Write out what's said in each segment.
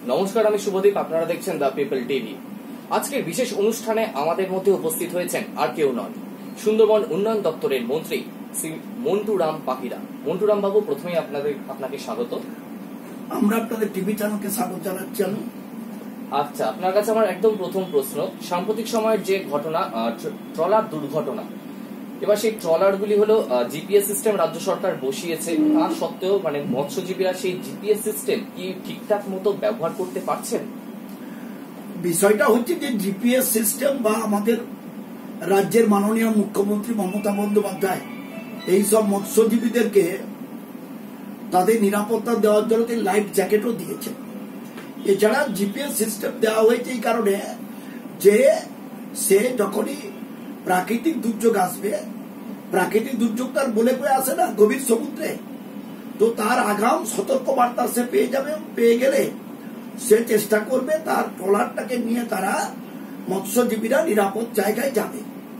নমস্কার, আমি শুভদীপ। আপনারা দেখছেন দ্য পিপল টিভি। আজকের বিশেষ অনুষ্ঠানে আমাদের মধ্যে উপস্থিত হয়েছেন আর কেউ নন, সুন্দরবন উন্নয়ন দপ্তরের মন্ত্রী শ্রী মন্টুরাম পাখিরা। মন্টুরাম বাবু, প্রথমেই আপনাকে স্বাগত। আমরা আপনাদের টিভি চ্যানেলকে স্বাগত জানাচ্ছি। আচ্ছা, আপনার কাছে আমার একদম প্রথম প্রশ্ন, সাম্প্রতিক সময়ের যে ঘটনা, ট্রলার দুর্ঘটনা, এবার সেই ট্রলারগুলি হলো জিপিএস সিস্টেম রাজ্য সরকার বসিয়েছে, তা সত্ত্বেও মৎস্যজীবীরা সেই জিপিএস সিস্টেম কি ঠিকঠাক মতো ব্যবহার করতে পারছেন? বিষয়টা হচ্ছে যে জিপিএস সিস্টেম বা আমাদের রাজ্যের মাননীয় মুখ্যমন্ত্রী মমতা বন্দ্যোপাধ্যায় এইসব মৎস্যজীবীদেরকে তাদের নিরাপত্তা দেওয়ার জন্য লাইফ জ্যাকেটও দিয়েছেন। এছাড়া জিপিএস সিস্টেম দেওয়া হয়েছে এই কারণে যে সে যখনই প্রাকৃতিক দুর্যোগ আসবে, প্রাকৃতিক দুর্যোগ তার বলে বয়ে আসে না গভীর সমুদ্রে, তো তার আগাম সতর্ক বার্তা সে পেয়ে যাবে। পেয়ে গেলে সে চেষ্টা করবে তার ট্রলারটাকে নিয়ে তারা মৎস্যজীবীরা নিরাপদ জায়গায় যাবে।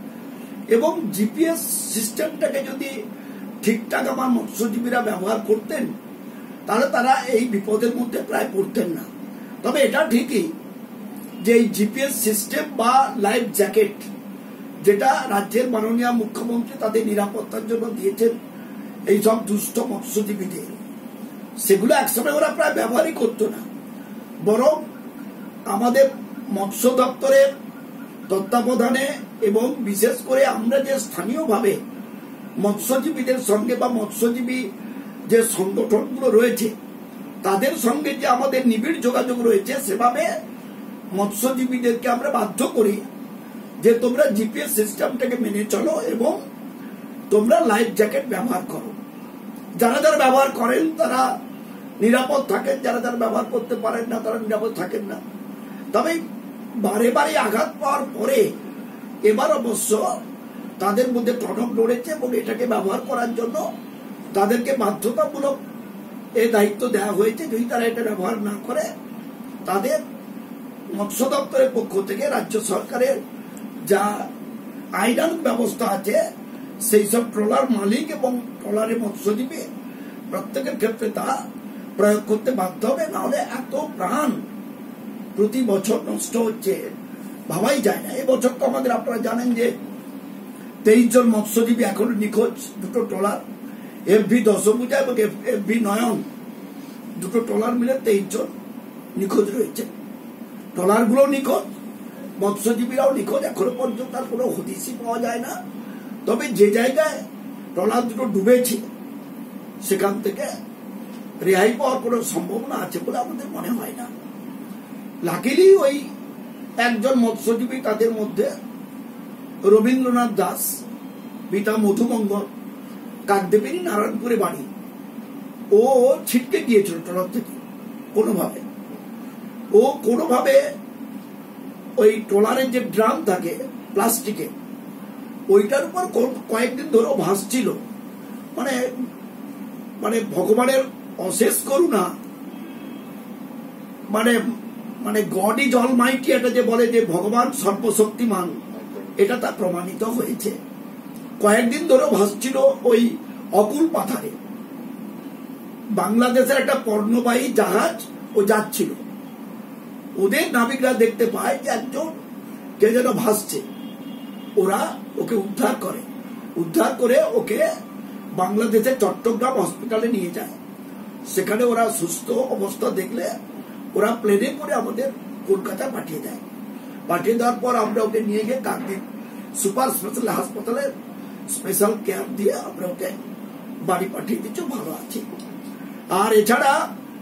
এবং জিপিএস সিস্টেমটাকে যদি ঠিকঠাক আমার মৎস্যজীবীরা ব্যবহার করতেন তাহলে তারা এই বিপদের মধ্যে প্রায় পড়তেন না। তবে এটা ঠিকই যে এই জিপিএস সিস্টেম বা লাইফ জ্যাকেট যেটা রাজ্যের মাননীয় মুখ্যমন্ত্রী তাদের নিরাপত্তার জন্য দিয়েছেন এই সব দুষ্ট মৎস্যজীবীদের, সেগুলো একসময় ওরা প্রায় ব্যবহারই করতো না। বরং আমাদের মৎস্য দপ্তরের তত্ত্বাবধানে এবং বিশেষ করে আমরা যে স্থানীয়ভাবে মৎস্যজীবীদের সঙ্গে বা মৎস্যজীবী যে সংগঠনগুলো রয়েছে তাদের সঙ্গে যে আমাদের নিবিড় যোগাযোগ রয়েছে, সেভাবে মৎস্যজীবীদেরকে আমরা বাধ্য করি যে তোমরা জিপিএস সিস্টেমটাকে মেনে চলো এবং তোমরা লাইফ জ্যাকেট ব্যবহার করো। যারা যারা ব্যবহার করেন তারা নিরাপদ থাকেন, যারা যারা ব্যবহার করতে পারেন না তারা নিরাপদ থাকেন না। তবে বারে বারে আঘাত পাওয়ার পরে এবার অবশ্য তাদের মধ্যে টনক নড়েছে এবং এটাকে ব্যবহার করার জন্য তাদেরকে বাধ্যতামূলক এই দায়িত্ব দেওয়া হয়েছে। যদি তারা এটা ব্যবহার না করে তাদের মৎস্য দপ্তরের পক্ষ থেকে রাজ্য সরকারের যা আইনানুগ ব্যবস্থা আছে সেই সব ট্রলার মালিক এবং ট্রলারের মৎস্যজীবী প্রত্যেকের ক্ষেত্রে তা প্রয়োগ করতে বাধ্য হবে। নাহলে এত প্রাণ প্রতি বছর নষ্ট হচ্ছে ভাবাই যায় না। এবছর তো আমাদের আপনারা জানেন যে 23 জন মৎস্যজীবী এখনো নিখোঁজ। দুটো ট্রলার এফভি দশভূজা এবং এফভি নয়ন, দুটো ট্রলার মিলে 23 জন নিখোঁজ রয়েছে। ট্রলারগুলো নিখোঁজ, মৎস্যজীবীরাও নিখোঁজ। এখনো পর্যন্ত আর কোনো হদিশই পাওয়া যায় না। তবে যে জায়গায় ট্রলার দুটো ডুবেছে সেখান থেকে রেহাই পাওয়ার কোনো সম্ভাবনা আছে বলে আমাদের মনে হয় না। লাকিলি ওই একজন মৎস্যজীবী তাদের মধ্যে রবীন্দ্রনাথ দাস, পিতা মধুমঙ্গল, কাকদ্বীপেরই নারায়ণপুরে বাড়ি, ও ছিটকে গিয়েছিল ট্রলার থেকে কোনোভাবে ওই ট্রলারের যে ড্রাম থাকে প্লাস্টিকে ওইটার উপর কয়েকদিন ধরে ভাসছিল। মানে ভগবানের অশেষ করুণা, মানে গড ইজ অলমাইটি, এটা যে বলে যে ভগবান সর্বশক্তিমান, এটা তা প্রমাণিত হয়েছে। কয়েকদিন ধরে ভাসছিল ওই অকুল পাথারে। বাংলাদেশের একটা পণ্যবাহী জাহাজ ও যাচ্ছিল, ওদের নাবিকরা দেখতে পায় যে একজন কে যেন ভাসছে। ওরা ওকে উদ্ধার করে ওকে বাংলাদেশের চট্টগ্রাম হসপিটালে নিয়ে যায়। সেখানে ওরা সুস্থ অবস্থা দেখলে ওরা প্লেনে করে আমাদের কলকাতা পাঠিয়ে দেয়। পাঠিয়ে দেওয়ার পর আমরা ওকে নিয়ে গিয়ে কাকদ্বীপ সুপার স্পেশাল হাসপাতালে স্পেশাল কেয়ার দিয়ে আমরা ওকে বাড়ি পাঠিয়ে দিচ্ছি, ভালো আছে। আর এছাড়া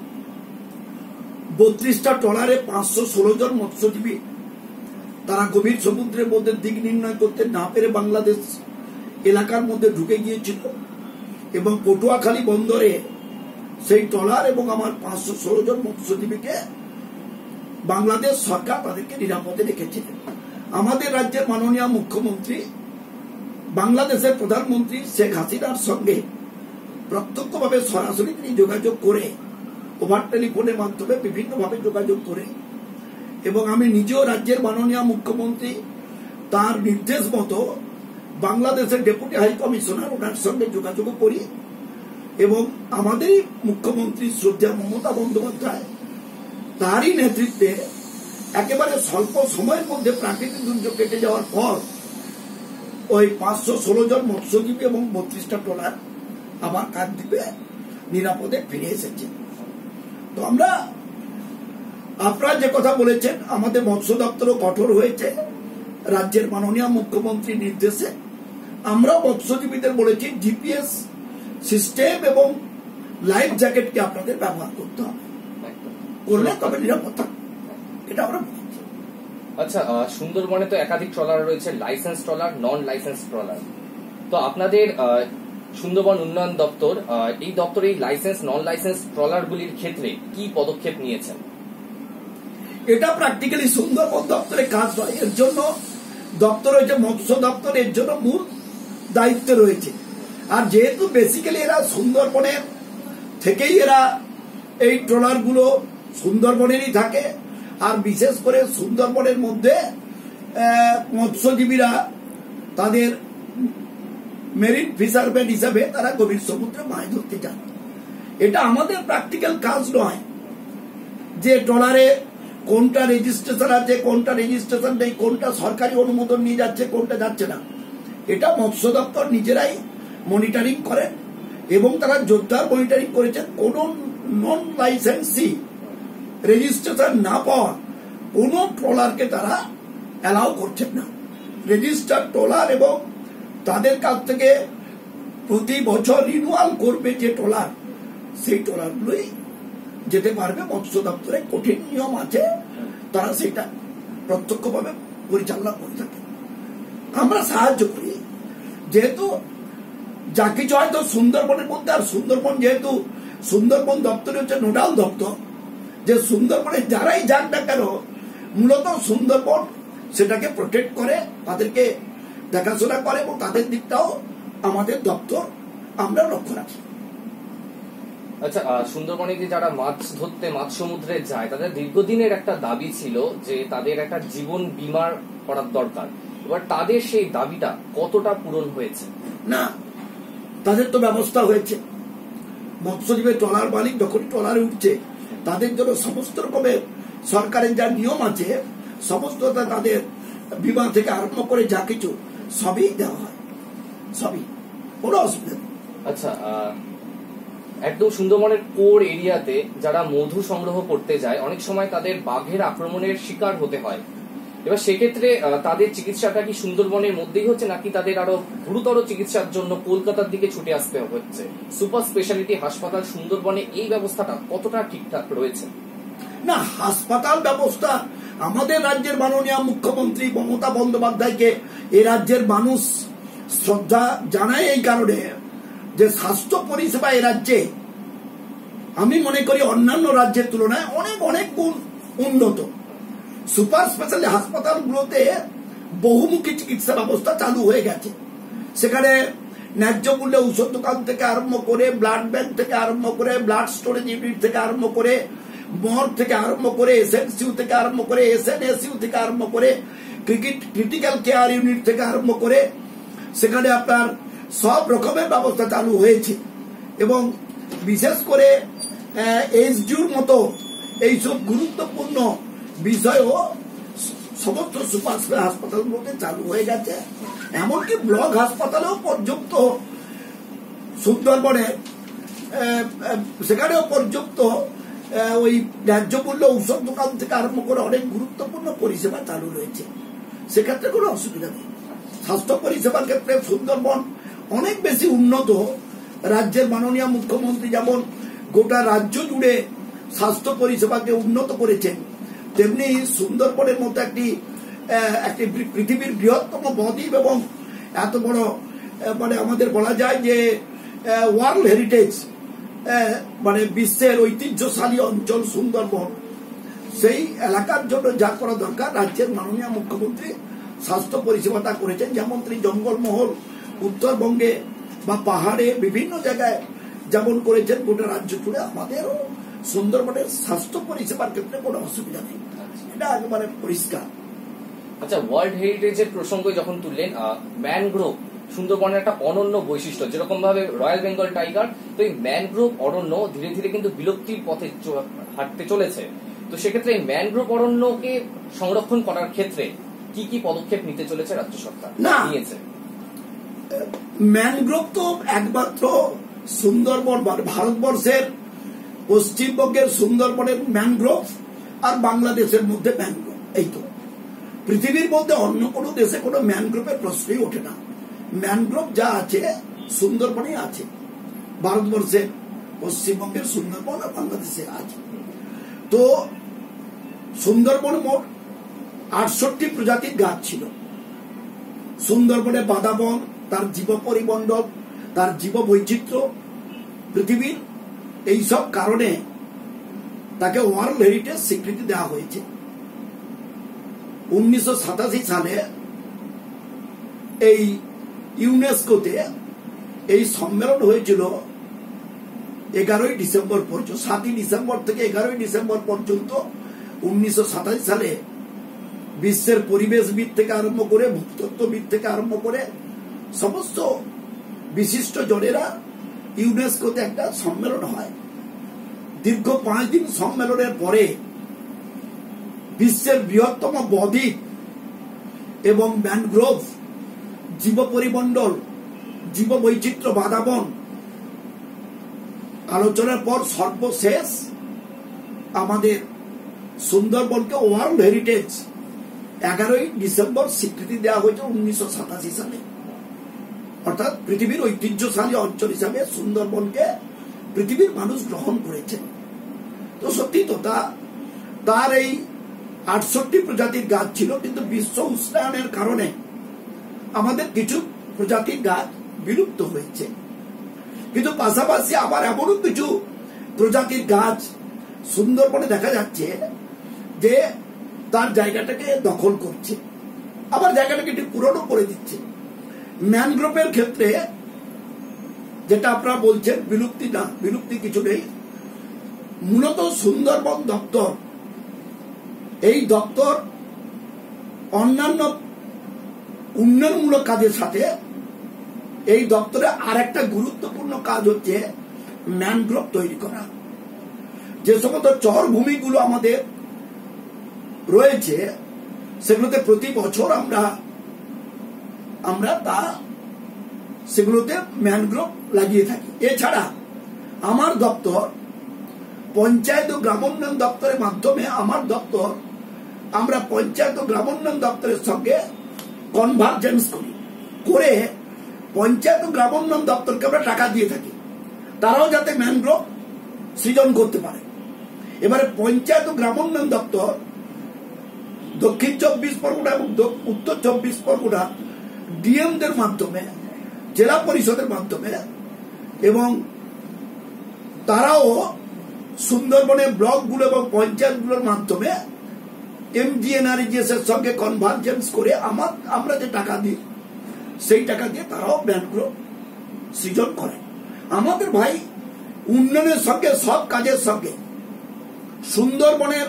32টা ট্রলারে 516 জন মৎস্যজীবী তারা গভীর সমুদ্রের মধ্যে দিক নির্ণয় করতে না পেরে বাংলাদেশ এলাকার মধ্যে ঢুকে গিয়েছিল এবং পটুয়াখালী বন্দরে সেই ট্রলার এবং আমার 516 জন মৎস্যজীবীকে বাংলাদেশ সরকার তাদেরকে নিরাপদে রেখেছিলেন। আমাদের রাজ্যের মাননীয় মুখ্যমন্ত্রী বাংলাদেশের প্রধানমন্ত্রী শেখ হাসিনার সঙ্গে প্রত্যক্ষভাবে সরাসরি তিনি যোগাযোগ করে, ওভার টেলিফোনের মাধ্যমে বিভিন্নভাবে যোগাযোগ করে, এবং আমি নিজেও রাজ্যের মাননীয় মুখ্যমন্ত্রী তার নির্দেশ মতো বাংলাদেশের ডেপুটি হাই কমিশনার ওনার সঙ্গে যোগাযোগ করি এবং আমাদের মুখ্যমন্ত্রী শ্রদ্ধেয় মমতা বন্দ্যোপাধ্যায় তারই নেতৃত্বে একেবারে স্বল্প সময়ের মধ্যে প্রাকৃতিক দুর্যোগ কেটে যাওয়ার পর ওই 516 জন মৎস্যজীবী এবং 32টা ট্রলার আবার কাকদ্বীপে নিরাপদে ফিরে এসেছে। তো আপনারা যে কথা বলেছেন, আমাদের মৎস্য দপ্তরও কঠোর হয়েছে রাজ্যের মাননীয় মুখ্যমন্ত্রীর নির্দেশে। আমরা মৎস্যজীবীদের বলেছি জিপিএস সিস্টেম এবং লাইফ জ্যাকেটকে আপনাদের ব্যবহার করতে হবে, করলে তবে নিরাপদ থাকবে, এটা আমরা বলেছি। আচ্ছা, সুন্দরবনে তো একাধিক ট্রলার রয়েছে, license trawler, non license trawler. তো আপনাদের সুন্দরবন উন্নয়ন দপ্তর এই দপ্তরে এই লাইসেন্স নন লাইসেন্স ট্রলারগুলির ক্ষেত্রে কি পদক্ষেপ নিয়েছেন? এটা প্র্যাকটিক্যালি সুন্দরবন দপ্তরের কাজ নয়, এর জন্য দপ্তর হয়েছে মৎস্য দপ্তর, এর জন্য মূল দায়িত্ব রয়েছে। আর যেহেতু বেসিক্যালি এরা সুন্দরবনের থেকেই এরা এই ট্রলারগুলো সুন্দরবনেরই থাকে, আর বিশেষ করে সুন্দরবনের মধ্যে মৎস্যজীবীরা তাদের মেরিন ফিশারম্যান হিসাবে তারা গভীর সমুদ্রে মাছ ধরতে যান। এটা আমাদের প্র্যাকটিক্যাল কাজ নয় যে ট্রলারে কোনটা রেজিস্ট্রেশন আছে, কোনটা রেজিস্ট্রেশন নেই, কোনটা সরকারি অনুমোদন নিয়ে যাচ্ছে, কোনটা যাচ্ছে না। এটা মৎস্য দপ্তর নিজেরাই মনিটরিং করে এবং তারা জোরদার মনিটরিং করেছেন। কোন নন লাইসেন্সি রেজিস্ট্রেশন না পাওয়া কোন ট্রলারকে তারা অ্যালাউ করছেন না। রেজিস্টার্ড ট্রলার এবং তাদের কাছ থেকে প্রতি বছর রিনুয়াল করবে যে ট্রলার, সেই ট্রলারগুলোই যেতে পারবে। মৎস্য দপ্তরে কঠিন নিয়ম আছে, তারা সেটা প্রত্যক্ষভাবে পরিচালনা করে থাকে। আমরা সাহায্য করি, যেহেতু যা কিছু হয়তো সুন্দরবনের মধ্যে, আর সুন্দরবন যেহেতু সুন্দরবন দপ্তর হচ্ছে নোডাল দপ্তর, যে সুন্দরবনে যারাই যাক না কেন মূলত সুন্দরবন সেটাকে প্রোটেক্ট করে, তাদেরকে দেখাশোনা করে এবং তাদের দিকটাও আমাদের দপ্তর আমরা লক্ষ্য রাখি। আচ্ছা, সুন্দরবনে যে যারা মাছ ধরতে মাছ সমুদ্রে যায়, তাদের দীর্ঘদিনের একটা দাবি ছিল যে তাদের একটা জীবন বীমার করার দরকার। এবার তাদের সেই দাবিটা কতটা পূরণ হয়েছে? না, তাদের তো ব্যবস্থা হয়েছে। মৎস্যজীবী ট্রলার মালিক যখন ট্রলারে উঠছে তাদের জন্য সমস্ত রকমের সরকারের যা নিয়ম আছে, সমস্ত তাদের বিমা থেকে আরম্ভ করে যা কিছু সবই দেওয়া হয়, সবই, কোনো অসুবিধা নেই। আচ্ছা, একদম সুন্দরবনের কোর এরিয়াতে যারা মধু সংগ্রহ করতে যায়, অনেক সময় তাদের বাঘের আক্রমণের শিকার হতে হয়। এবার সেক্ষেত্রে তাদের চিকিৎসাটা কি সুন্দরবনের মধ্যেই হচ্ছে, নাকি তাদের আরো গুরুতর চিকিৎসার জন্য কলকাতার দিকে ছুটে আসতে হচ্ছে? সুপার স্পেশালিটি হাসপাতাল সুন্দরবনে এই ব্যবস্থাটা কতটা ঠিকঠাক রয়েছে? না, হাসপাতাল ব্যবস্থা আমাদের রাজ্যের মাননীয় মুখ্যমন্ত্রী মমতা বন্দ্যোপাধ্যায়কে এই রাজ্যের মানুষ শ্রদ্ধা জানায় এই কারণে যে স্বাস্থ্য পরিষেবা এই রাজ্যে আমি মনে করি অন্যান্য রাজ্যের তুলনায় অনেক অনেক গুণ উন্নত। সুপার স্পেশালিটি হাসপাতালগুলোতে বহুমুখী চিকিৎসা ব্যবস্থা চালু হয়ে গেছে। সেখানে ন্যায্য মূল্যে ঔষধ দোকান থেকে আরম্ভ করে, ব্লাড ব্যাংক থেকে আরম্ভ করে, ব্লাড স্টোরেজ ইউনিট থেকে আরম্ভ করে, মর্গ থেকে আরম্ভ করে, এসএনসিইউ থেকে আরম্ভ করে, এসএনএসইউ থেকে আরম্ভ করে, ক্রিটিক্যাল কেয়ার ইউনিট থেকে আরম্ভ করে, সেখানে আপনার সব রকমের ব্যবস্থা চালু হয়েছে। এবং বিশেষ করে এইচডিউর মতো এইসব গুরুত্বপূর্ণ বিষয়ও সমস্ত সুপার হাসপাতালগুলোতে চালু হয়ে গেছে। এমনকি ব্লক হাসপাতালেও পর্যন্ত সুন্দরবনে সেখানেও পর্যন্ত ওই ন্যায্য মূল্য ঔষধ দোকান থেকে আরম্ভ করে অনেক গুরুত্বপূর্ণ পরিষেবা চালু রয়েছে। সেক্ষেত্রে কোনো অসুবিধা নেই। স্বাস্থ্য পরিষেবার ক্ষেত্রে সুন্দরবন অনেক বেশি উন্নত। রাজ্যের মাননীয় মুখ্যমন্ত্রী যেমন গোটা রাজ্য জুড়ে স্বাস্থ্য পরিষেবাকে উন্নত করেছেন, তেমনি সুন্দরবনের মতো একটি পৃথিবীর বৃহত্তম বদ্বীপ এবং এত বড় মানে আমাদের বলা যায় যে ওয়ার্ল্ড হেরিটেজ মানে বিশ্বের ঐতিহ্যশালী অঞ্চল সুন্দরবন, সেই এলাকার জন্য যা করা দরকার রাজ্যের মাননীয় মুখ্যমন্ত্রী স্বাস্থ্য পরিষেবাটা করেছেন। যেমন তিনি জঙ্গলমহল উত্তরবঙ্গে বা পাহাড়ে বিভিন্ন জায়গায় যেমন করেছেন, গোটা রাজ্য জুড়ে আমাদেরও সুন্দরবনের স্বাস্থ্য পরিষেবার ক্ষেত্রে কোনো অসুবিধা নেই, এটা একেবারে পরিষ্কার। আচ্ছা, ওয়ার্ল্ড হেরিটেজের প্রসঙ্গ যখন তুললেন, ম্যানগ্রোভ সুন্দরবনের একটা অনন্য বৈশিষ্ট্য। যেরকম ভাবে রয়্যাল বেঙ্গল টাইগার, তো এই ম্যানগ্রোভ অরণ্য ধীরে ধীরে কিন্তু বিলুপ্তির পথে হাঁটতে চলেছে। তো সেক্ষেত্রে এই ম্যানগ্রোভ অরণ্যকে সংরক্ষণ করার ক্ষেত্রে কি কি পদক্ষেপ নিতে চলেছে রাজ্য সরকার? নিয়েছে ম্যানগ্রোভ তো একমাত্র সুন্দরবন, ভারতবর্ষের পশ্চিমবঙ্গের সুন্দরবনের ম্যানগ্রোভ আর বাংলাদেশের মধ্যে ম্যানগ্রোভ, এই তো। পৃথিবীর মধ্যে অন্য কোনো দেশে কোনো ম্যানগ্রোভের প্রশ্নই ওঠে না। ম্যানগ্রোভ যা আছে সুন্দরবনে আছে, ভারতবর্ষের পশ্চিমবঙ্গের সুন্দরবন আর বাংলাদেশে আছে। তো সুন্দরবন মোট 68 প্রজাতির গাছ ছিল। সুন্দরবনে বাদাবন, তার জীব পরিমণ্ডল, তার জীব বৈচিত্র্য, পৃথিবীর এইসব কারণে তাকে ওয়ার্ল্ড হেরিটেজ স্বীকৃতি দেওয়া হয়েছে। 1987 সালে এই ইউনেস্কোতে এই সম্মেলন হয়েছিল 11ই ডিসেম্বর পর্যন্ত, 7ই ডিসেম্বর থেকে 11ই ডিসেম্বর পর্যন্ত 1987 সালে বিশ্বের পরিবেশবিদ থেকে আরম্ভ করে, ভূতত্ত্ববিদ থেকে আরম্ভ করে সমস্ত বিশিষ্ট জনেরা ইউনেস্কোতে একটা সম্মেলন হয়। দীর্ঘ 5 দিন সম্মেলনের পরে বিশ্বের বৃহত্তম বদ্বীপ এবং ম্যানগ্রোভ, জীব পরিমণ্ডল, জীব বৈচিত্র্য, বাদাবন আলোচনার পর সর্বশেষ আমাদের সুন্দরবনকে ওয়ার্ল্ড হেরিটেজ 11ই ডিসেম্বর স্বীকৃতি দেওয়া হয়েছে 1987 সালে। অর্থাৎ পৃথিবীর ঐতিহ্যশালী অঞ্চল হিসাবে সুন্দরবনকে পৃথিবীর মানুষ গ্রহণ করেছেন। তো সত্যি তো তার এই 68 প্রজাতির গাছ ছিল, কিন্তু বিশ্ব উষ্ণায়নের কারণে আমাদের কিছু প্রজাতির গাছ বিলুপ্ত হয়েছে। কিন্তু পাশাপাশি আবার এমনও কিছু প্রজাতির গাছ সুন্দরবনে দেখা যাচ্ছে যে তার জায়গাটাকে দখল করছে, আবার জায়গাটাকে একটু পুরনো করে দিচ্ছে। ম্যানগ্রোভের ক্ষেত্রে যেটা আপনারা বলছেন বিলুপ্তি, না, বিলুপ্তি কিছু নেই। মূলত সুন্দরবন দপ্তর, এই দপ্তর অন্যান্য উন্নয়নমূলক কাজের সাথে এই দপ্তরে আর একটা গুরুত্বপূর্ণ কাজ হচ্ছে ম্যানগ্রোভ তৈরি করা। যে সমস্ত চর ভূমিগুলো আমাদের রয়েছে সেগুলোতে প্রতি বছর আমরা সেগুলোতে ম্যানগ্রোভ লাগিয়ে থাকি। এছাড়া আমার দপ্তর পঞ্চায়েত ও গ্রামোন্নয়ন দপ্তরের মাধ্যমে আমরা পঞ্চায়েত ও গ্রামোন্নয়ন দপ্তরের সঙ্গে কনভার্জেন্স করে পঞ্চায়েত ও গ্রামোন্নয়ন দপ্তরকে আমরা টাকা দিয়ে থাকি, তারাও যাতে ম্যানগ্রোভ সৃজন করতে পারে। এবারে পঞ্চায়েত ও গ্রামোন্নয়ন দপ্তর দক্ষিণ 24 পরগনা এবং উত্তর 24 পরগনা ডিএমদের মাধ্যমে, জেলা পরিষদের মাধ্যমে, এবং তারাও সুন্দরবনের ব্লকগুলো এবং পঞ্চায়েতগুলোর মাধ্যমে এমজিএনআরইজিএস এর সঙ্গে কনভার্জেন্স করে আমরা যে টাকা দিই সেই টাকা দিয়ে তারাও ম্যানগ্রোভ সৃজন করে। আমাদের ভাই উন্নয়নের সঙ্গে, সব কাজের সঙ্গে সুন্দরবনের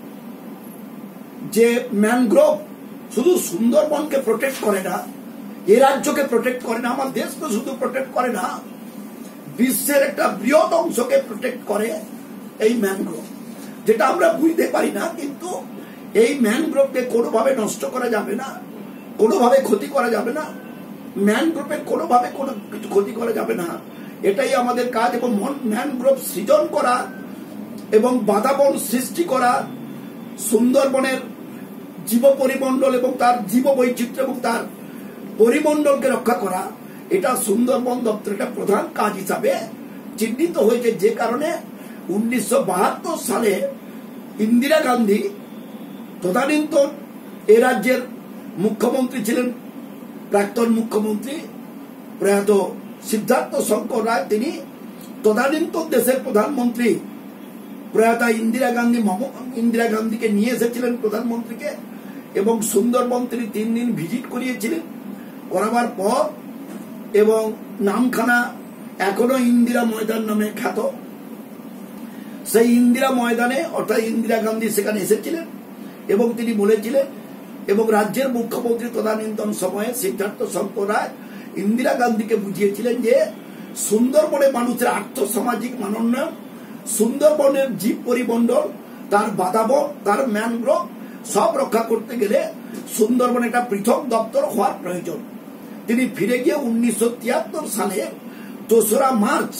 যে ম্যানগ্রোভ শুধু সুন্দরবনকে প্রোটেক্ট করে না, এ রাজ্যকে প্রোটেক্ট করে না, আমার দেশকে শুধু প্রোটেক্ট করে না, বিশ্বের একটা বৃহৎ অংশকে প্রোটেক্ট করে এই ম্যানগ্রোভ, যেটা আমরা বুঝতে পারি না। কিন্তু এই ম্যানগ্রোভকে কোনোভাবে নষ্ট করা যাবে না, কোনোভাবে ক্ষতি করা যাবে না, ম্যানগ্রোভের কোনোভাবে কোনো কিছু ক্ষতি করা যাবে না, এটাই আমাদের কাজ। এবং ম্যানগ্রোভ সৃজন করা এবং বাতাবরণ সৃষ্টি করা, সুন্দরবনের জীব পরিমণ্ডল এবং তার জীব বৈচিত্র্য এবং তার পরিমণ্ডলকে রক্ষা করা, এটা সুন্দরবন দপ্তরের একটা প্রধান কাজ হিসাবে চিহ্নিত হয়েছে। যে কারণে 1972 সালে ইন্দিরা গান্ধী, তদানীন্তন এ রাজ্যের মুখ্যমন্ত্রী ছিলেন প্রাক্তন মুখ্যমন্ত্রী প্রয়াত সিদ্ধার্থ শঙ্কর রায়, তিনি তদানীন্তন দেশের প্রধানমন্ত্রী প্রয়াত ইন্দিরা গান্ধীকে নিয়ে এসেছিলেন প্রধানমন্ত্রীকে, এবং সুন্দরবন তিনি 3 দিন ভিজিট করিয়েছিলেন। করাবার পর এবং নামখানা এখনো ইন্দিরা ময়দান নামে খ্যাত, সেই ইন্দিরা ময়দানে অর্থাৎ ইন্দিরা গান্ধী সেখানে এসেছিলেন এবং তিনি বলেছিলেন, এবং রাজ্যের মুখ্যমন্ত্রী তদানীন্তন সময়ে সিদ্ধার্থ শঙ্কর রায় ইন্দিরা গান্ধীকে বুঝিয়েছিলেন যে সুন্দরবনে মানুষের আর্থসামাজিক মানোন্নয়ন, সুন্দরবনের জীব পরিমণ্ডল তার বাতাবরণ, তার ম্যানগ্রোভ সব রক্ষা করতে গেলে সুন্দরবন একটা পৃথক দপ্তর হওয়ার প্রয়োজন। তিনি ফিরে গিয়ে 1973 সালে 2রা মার্চ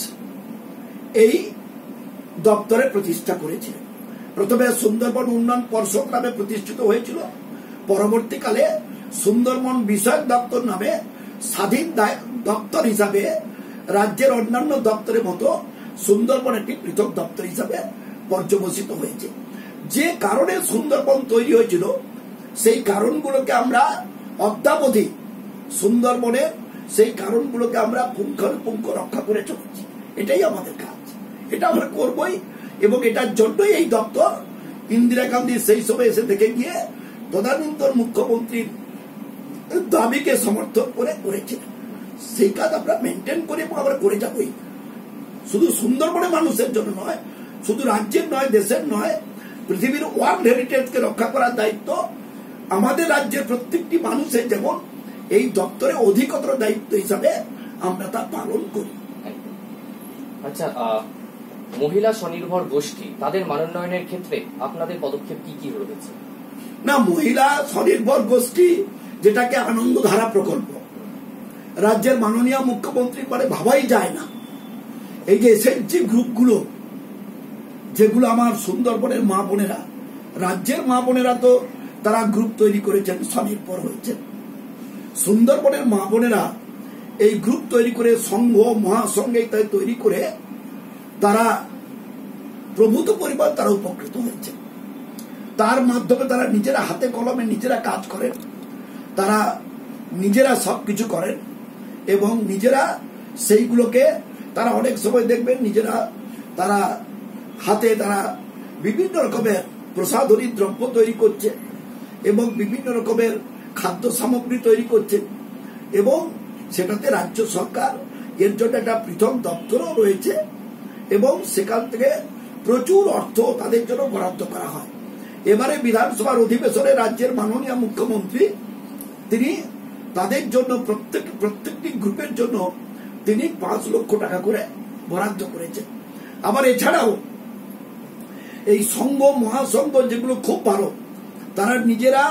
এই দপ্তরের প্রতিষ্ঠা করেছিলেন। প্রথমে সুন্দরবন উন্নয়ন পর্ষদ নামে প্রতিষ্ঠিত হয়েছিল, পরবর্তীকালে সুন্দরবন বিষয়ক দপ্তর নামে স্বাধীন দপ্তর হিসাবে রাজ্যের অন্যান্য দপ্তরের মতো সুন্দরবন একটি পৃথক দপ্তর হিসাবে পর্যবসিত হয়েছে। যে কারণে সুন্দরবন তৈরি হয়েছিল সেই কারণগুলোকে আমরা অদ্যাবধি সুন্দরবনের সেই কারণগুলোকে আমরা পুঙ্খানুপুঙ্খ রক্ষা করে চলেছি। এটাই আমাদের কাজ, এটা আমরা করবই। এবং এটার জন্যই এই দপ্তর ইন্দিরা গান্ধী সেই সময় এসে দেখে গিয়ে তদানীন্তন মুখ্যমন্ত্রীর দাবিকে সমর্থন করে করেছিলেন। সেই কাজ আমরা মেনটেন করে এবং আমরা করে যাবই, শুধু সুন্দরবনের মানুষের জন্য নয়, শুধু রাজ্যের নয়, দেশের নয়, পৃথিবীর ওয়ার্ল্ড হেরিটেজকে রক্ষা করার দায়িত্ব আমাদের রাজ্যের প্রত্যেকটি মানুষের, যেমন এই দপ্তরে অধিকতর দায়িত্ব হিসাবে আমরা তা পালন করি। আচ্ছা, মহিলা স্বনির্ভর গোষ্ঠী তাদের মানোন্নয়নের ক্ষেত্রে আপনাদের পদক্ষেপ কি কি রয়েছে? না, মহিলা স্বনির্ভর গোষ্ঠী যেটাকে আনন্দধারা প্রকল্প, রাজ্যের মাননীয় মুখ্যমন্ত্রী পরে ভাবাই যায় না। এই যে এসএইচজি গ্রুপগুলো, যেগুলো আমার সুন্দরবনের মা বোনেরা, রাজ্যের মা বোনেরা তো তারা গ্রুপ তৈরি করেছেন, স্বনির্ভর হয়েছেন। সুন্দরবনের মা বোনেরা এই গ্রুপ তৈরি করে সংঘ মহাসংঘ ইত্যাদি তৈরি করে তারা প্রভূত পরিবার তারা উপকৃত হয়েছে। তার মাধ্যমে তারা নিজেরা হাতে কলমে নিজেরা কাজ করেন, তারা নিজেরা সবকিছু করেন এবং নিজেরা সেইগুলোকে তারা অনেক সময় দেখবেন নিজেরা তারা হাতে তারা বিভিন্ন রকমের প্রসাধনী দ্রব্য তৈরি করছে এবং বিভিন্ন রকমের খাদ্য সামগ্রী তৈরি করছে এবং সেটাতে রাজ্য সরকার এর জন্য একটা পৃথক দপ্তরও রয়েছে এবং সেখান থেকে প্রচুর অর্থ তাদের জন্য বরাদ্দ করা হয়। এবারে বিধানসভার অধিবেশনে রাজ্যের মাননীয় মুখ্যমন্ত্রী তিনি তাদের জন্য প্রত্যেকটি গ্রুপের জন্য তিনি 5 লক্ষ টাকা করে বরাদ্দ করেছেন। আবার এছাড়াও এই সংঘ মহাসংঘ যেগুলো খুব ভালো, তারা নিজেরা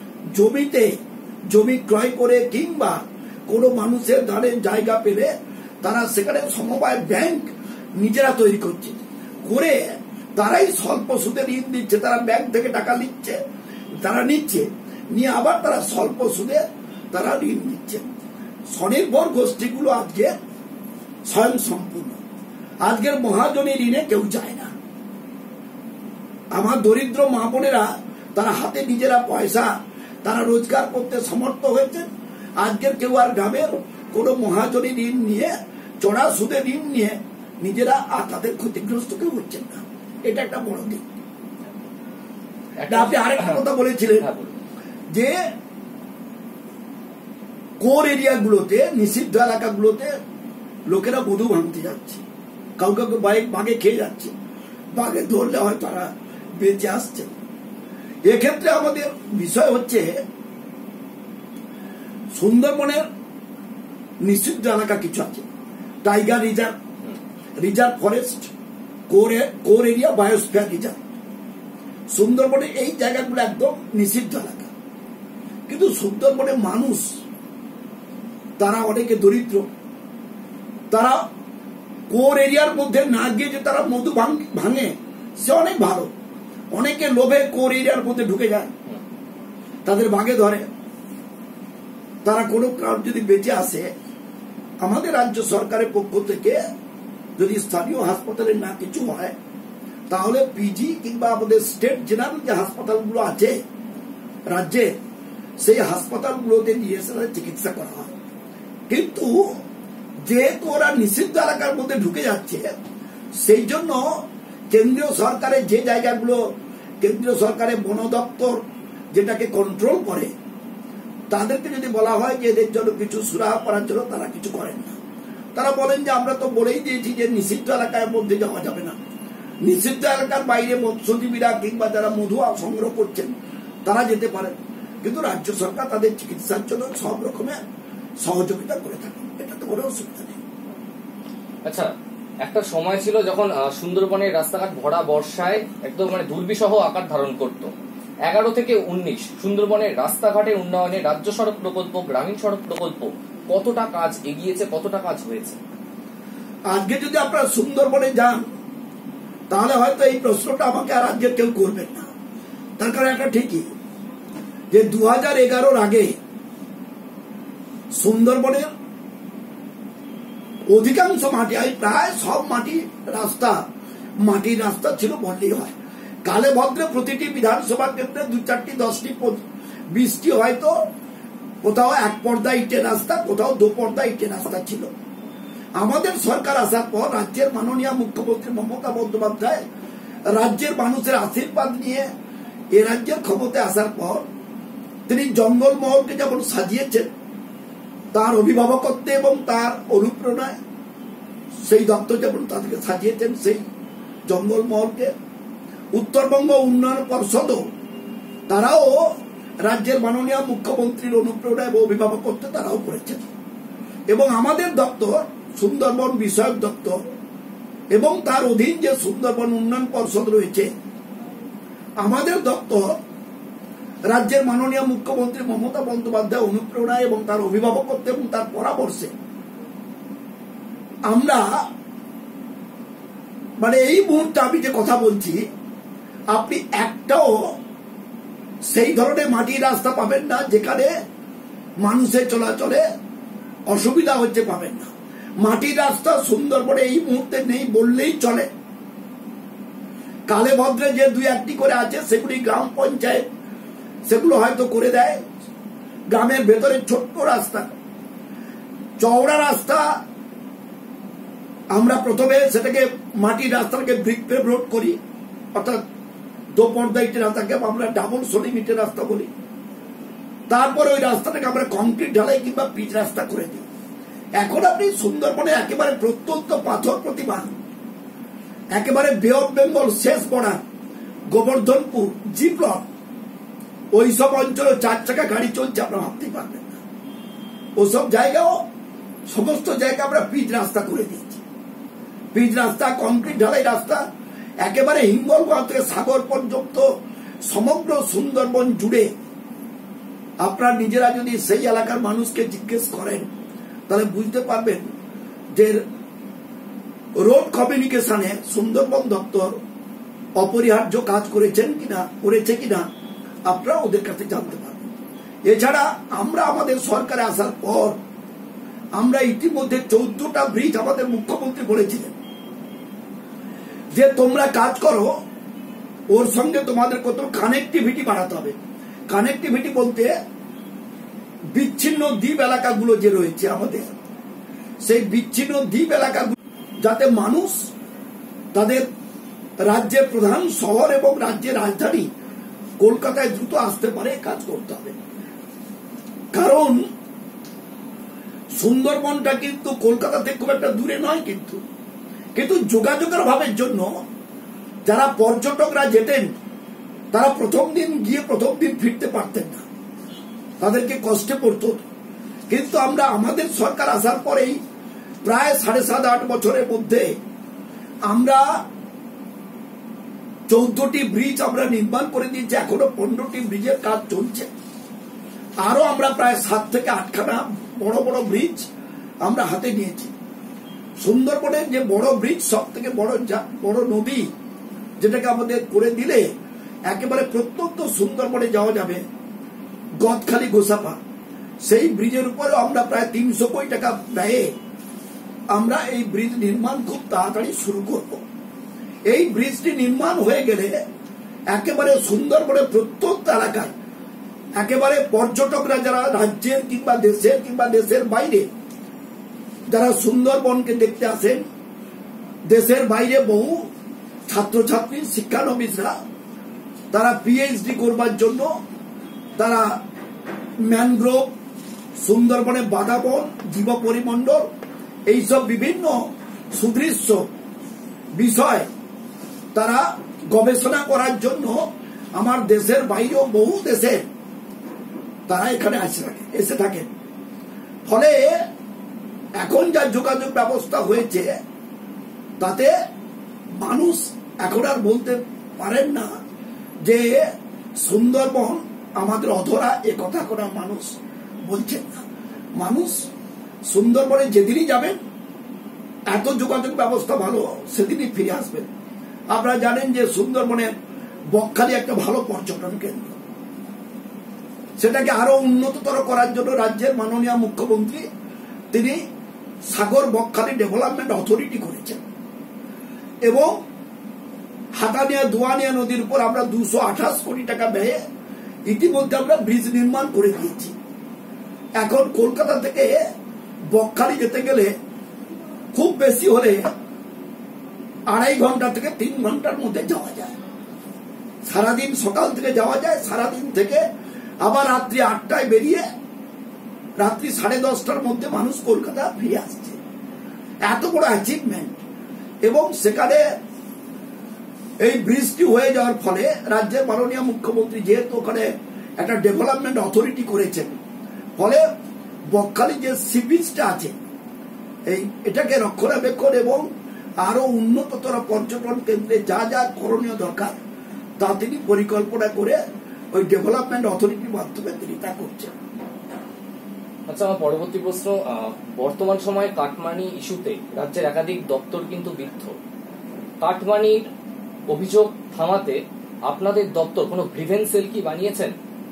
জমি ক্রয় করে কিংবা কোনো মানুষের ধারে জায়গা পেলে তারা সেখানে সমবায় ব্যাংক নিজেরা তৈরি করছে, করে তারাই স্বল্প সুদে ঋণ দিচ্ছে। তারা ব্যাংক থেকে টাকা নিচ্ছে, নিয়ে আবার তারা স্বল্প সুদে তারা ঋণ দিচ্ছে। স্বনির্ভর গোষ্ঠীগুলো আজকে স্বয়ং সম্পূর্ণ, আজকের মহাজনী ঋণে কেউ যায় না। আমার দরিদ্র মা বোনেরা তারা হাতে নিজেরা পয়সা তারা রোজগার করতে সমর্থ হয়েছে। আজকের কেউ আর গ্রামের কোনো মহাজনী ঋণ নিয়ে, চড়া সুদে ঋণ নিয়ে নিজেরা আর তাদের ক্ষতিগ্রস্ত কেউ হচ্ছেন না। এটা একটা বড় দিক। আপনি আরেকটা কথা বলেছিলেন যে কোর এরিয়াগুলোতে, নিষিদ্ধ এলাকাগুলোতে লোকেরা মধু ভাঙতে যাচ্ছে, কাউকে বাঘে খেয়ে যাচ্ছে, বাঘে ধরলে হয় তারা বেঁচে আসছে। এক্ষেত্রে আমাদের বিষয় হচ্ছে সুন্দরবনের নিষিদ্ধ এলাকা কিছু আছে, tiger reserve forest, core area, biosphere reserve. সুন্দরবনে এই জায়গাগুলো একদম নিষিদ্ধ এলাকা, কিন্তু সুন্দরবনের মানুষ তারা অনেকে দরিদ্র, তারা কোর এরিয়ার মধ্যে না গিয়ে যে তারা মধু ভাঙে সে অনেক ভালো। অনেকে লোভে কোর এরিয়ার মধ্যে ঢুকে যায়, তাদের বাঘে ধরে, তারা কোনো কারণ যদি বেঁচে আসে, আমাদের রাজ্য সরকারের পক্ষ থেকে যদি স্থানীয় হাসপাতালে না কিছু হয় তাহলে পিজি কিংবা আমাদের স্টেট জেনারেল যে হাসপাতালগুলো আছে রাজ্যে, সেই হাসপাতালগুলোতে নিয়ে চিকিৎসা করা হয়। কিন্তু যেহেতু ওরা নিষিদ্ধ এলাকার মধ্যে ঢুকে যাচ্ছে, সেই জন্য কেন্দ্রীয় সরকারের যে জায়গাগুলো, কেন্দ্রীয় সরকারের বন দপ্তর যেটাকে কন্ট্রোল করে, তাদেরকে যদি বলা হয় যে এদের জন্য কিছু সুরাহা করার জন্য, তারা কিছু করেন না। তারা বলেন যে আমরা তো বলেই দিয়েছি যে নিষিদ্ধ এলাকার মধ্যে যাওয়া যাবে না। নিষিদ্ধ এলাকার বাইরে মৎস্যজীবীরা কিংবা যারা মধু সংগ্রহ করছেন তারা যেতে পারেন, কিন্তু রাজ্য সরকার তাদের চিকিৎসার জন্য সব রকমের সহযোগিতা করে থাকে। এটা তো কোনো অসুবিধা নেই। আচ্ছা, একটা সময় ছিল যখন সুন্দরবনের রাস্তাঘাট ভরা বর্ষায় একদম মানে দুর্বিষহ আকার ধারণ করত। 11 থেকে 19 সুন্দরবনের রাস্তাঘাটের উন্নয়নে রাজ্য সড়ক প্রকল্প, গ্রামীণ সড়ক প্রকল্প কতটা কাজ এগিয়েছে, কতটা কাজ হয়েছে? আজকে যদি আপনারা সুন্দরবনে যান তাহলে হয়তো এই প্রশ্নটা আমাকে আর আজকে কেউ করবেন না। তার কারণ একটা ঠিকই যে 2011-র আগে সুন্দরবনের অধিকাংশ মাটি, প্রায় সব মাটির রাস্তা ছিল বললেই হয়। কালে ভদ্রে প্রতিটি বিধানসভা কেন্দ্রে 2-4টি 10টি 20টি হয়তো কোথাও 1 পর্দা ইটের রাস্তা, কোথাও 2 পর্দা ইটের রাস্তা ছিল। আমাদের সরকার আসার পর রাজ্যের মাননীয় মুখ্যমন্ত্রী মমতা বন্দ্যোপাধ্যায় রাজ্যের মানুষের আশীর্বাদ নিয়ে এ রাজ্যের ক্ষমতায় আসার পর তিনি জঙ্গলমহলকে যেমন সাজিয়েছেন, তার অভিভাবকত্বে এবং তার অনুপ্রেরণায় সেই দপ্তর যেমন তাদেরকে সাজিয়েছেন, সেই জঙ্গলমহলকে উত্তরবঙ্গ উন্নয়ন পর্ষদও তারাও রাজ্যের মাননীয় মুখ্যমন্ত্রীর অনুপ্রেরণায় এবং অভিভাবকত্বে তারাও করেছেন। এবং আমাদের দপ্তর সুন্দরবন বিষয়ক দপ্তর এবং তার অধীন যে সুন্দরবন উন্নয়ন পর্ষদ রয়েছে, আমাদের দপ্তর রাজ্যের মাননীয় মুখ্যমন্ত্রী মমতা বন্দ্যোপাধ্যায় অনুপ্রেরণায় এবং তার অভিভাবকত্বে এবং তার পরামর্শে আমরা মানে এই মুহূর্তে আমি যে কথা বলছি, আপনি একটাও সেই ধরনের মাটির রাস্তা পাবেন না যেখানে মানুষের চলাচলে অসুবিধা হচ্ছে, পাবেন না। মাটির রাস্তা সুন্দরবনে এই মুহূর্তে নেই বললেই চলে। কালে ভদ্রে যে 2-1টি করে আছে সেগুলি গ্রাম পঞ্চায়েত সেগুলো হয়তো করে দেয়। গ্রামের ভেতরে ছোট্ট রাস্তা, চওড়া রাস্তা, আমরা প্রথমে সেটাকে মাটির রাস্তাটাকে ব্রিক পেভ রোড করি, অর্থাৎ 2 পর্দা ইটের রাস্তাকে আমরা ডাবল সোলিং ইটের রাস্তা বলি। তারপরে ওই রাস্তাটাকে আমরা কংক্রিট ঢালাই কিংবা পিচ রাস্তা করে দিই। এখন আপনি সুন্দরবনে একেবারে প্রত্যন্ত পাথর প্রতিমা, একেবারে বে অফ বেঙ্গল শেষ বর্ডার, গোবর্ধনপুর, জি ব্লক, ওইসব অঞ্চলে 4 চাকা গাড়ি চলছে, আপনারা ভাবতেই পারবেন না। ওসব জায়গাও সমস্ত জায়গা আমরা পিচ রাস্তা করে দিয়েছি। পিচ রাস্তা, কংক্রিট ঢালাই রাস্তা, একেবারে হিঙ্গলগঞ্জ থেকে সাগর পর্যন্ত সমগ্র সুন্দরবন জুড়ে আপনারা নিজেরা যদি সেই এলাকার মানুষকে জিজ্ঞেস করেন তাহলে বুঝতে পারবেন যে রোড কমিউনিকেশনে সুন্দরবন দপ্তর অপরিহার্য কাজ করেছে কিনা আপনারা ওদের কাছে জানতে পারবেন। এছাড়া আমরা আমাদের সরকারে আসার পর আমরা ইতিমধ্যে 14টা ব্রিজ আমাদের মুখ্যমন্ত্রী বলেছিলেন যে তোমরা কাজ করো, ওর সঙ্গে তোমাদের কত কানেক্টিভিটি বাড়াতে হবে। কানেক্টিভিটি বলতে বিচ্ছিন্ন দ্বীপ এলাকাগুলো যে রয়েছে আমাদের, সেই বিচ্ছিন্ন দ্বীপ এলাকাগুলো যাতে মানুষ তাদের রাজ্যের প্রধান শহর এবং রাজ্যের রাজধানী কলকাতায় দ্রুত আসতে পারে, কাজ করতে হবে। কারণ সুন্দরবনটা কিন্তু কলকাতা থেকে খুব একটা দূরে নয়, কিন্তু যোগাযোগের অভাবের জন্য যারা পর্যটকরা যেতেন তারা প্রথম দিন গিয়ে প্রথম দিন ফিরতে পারতেন না, তাদেরকে কষ্টে পড়ত। কিন্তু আমরা আমাদের সরকার আসার পরেই প্রায় 7.5-8 বছরের মধ্যে আমরা 14টি ব্রিজ আমরা নির্মাণ করে দিয়েছি। এখনো 15টি ব্রিজের কাজ চলছে। আরো আমরা প্রায় 7 থেকে 8খানা বড় বড় ব্রিজ আমরা হাতে নিয়েছি। সুন্দরবনের যে বড় ব্রিজ, সব থেকে বড় নদী, যেটাকে আমাদের করে দিলে একেবারে প্রত্যন্ত সুন্দরবনে যাওয়া যাবে, গদখালি গোসাপা, সেই ব্রিজের উপরে আমরা প্রায় 300 কোটি টাকা ব্যয়ে আমরা এই ব্রিজ নির্মাণ খুব তাড়াতাড়ি শুরু করব। এই ব্রিজটি নির্মাণ হয়ে গেলে একেবারে সুন্দরবনের প্রত্যন্ত এলাকায় একেবারে পর্যটকরা যারা রাজ্যের কিংবা দেশের বাইরে যারা সুন্দরবনকে দেখতে আসেন, দেশের বাইরে বহু ছাত্রছাত্রী, শিক্ষানবিশরা তারা পিএইচডি করবার জন্য তারা ম্যানগ্রোভ, সুন্দরবনে বাদাবন, জীব পরিমণ্ডল, এইসব বিভিন্ন সুদৃশ্য বিষয় তারা গবেষণা করার জন্য আমার দেশের বাইরেও বহু দেশের তারা এখানে এসে থাকেন। ফলে এখন যা যোগাযোগ ব্যবস্থা হয়েছে তাতে মানুষ এখন আর বলতে পারেন না যে সুন্দরবন আমাদের অধরা, এ কথা কোনো মানুষ বলছেন না। মানুষ সুন্দরবনে যেদিনই যাবেন, এত যোগাযোগ ব্যবস্থা ভালো, সেদিনই ফিরে আসবেন। আপনারা জানেন যে সুন্দরবনের বকখালি একটা ভালো পর্যটন কেন্দ্র, সেটাকে আরো উন্নততর করার জন্য রাজ্যের মাননীয় মুখ্যমন্ত্রী তিনি সাগর বকখালি ডেভেলপমেন্ট অথরিটি করেছেন এবং হাতানিয়া দুয়ানিয়া নদীর উপর আমরা 228 কোটি টাকা ব্যয়ে ইতিমধ্যে আমরা ব্রিজ নির্মাণ করে দিয়েছি। এখন কলকাতা থেকে বকখালি যেতে গেলে খুব বেশি হলে 2.5 ঘন্টা থেকে 3 ঘন্টার মধ্যে যাওয়া যায়। সারাদিন সকাল থেকে যাওয়া যায়, সারাদিন থেকে আবার রাত্রি 8টায় বেরিয়ে রাত্রি 10:30টার মধ্যে মানুষ কলকাতা ফিরে আসছে। এত বড় অ্যাচিভমেন্ট। এবং সেখানে এই ব্রিজটি হয়ে যাওয়ার ফলে রাজ্যের মাননীয় মুখ্যমন্ত্রী যেহেতু ওখানে একটা ডেভেলপমেন্ট অথরিটি করেছেন, ফলে বকখালি যে সি বিচটা আছে এটাকে রক্ষণাবেক্ষণ এবং আরো উন্নততর পর্যটন কেন্দ্রে যা যা করণীয় দরকার তা তিনি পরিকল্পনা করে ওই ডেভেলপমেন্ট অথরিটির মাধ্যমে তিনি তা করছেন। আচ্ছা, আমার পরবর্তী প্রশ্ন, বর্তমান সময়ে কাটমানি ইস্যুতে রাজ্যের একাধিক দপ্তর কিন্তু বিদ্ধ। কাটমানির অভিযোগ থামাতে আপনাদের দপ্তর কোনো গ্রিভেন্স সেল কি বানিয়েছেন?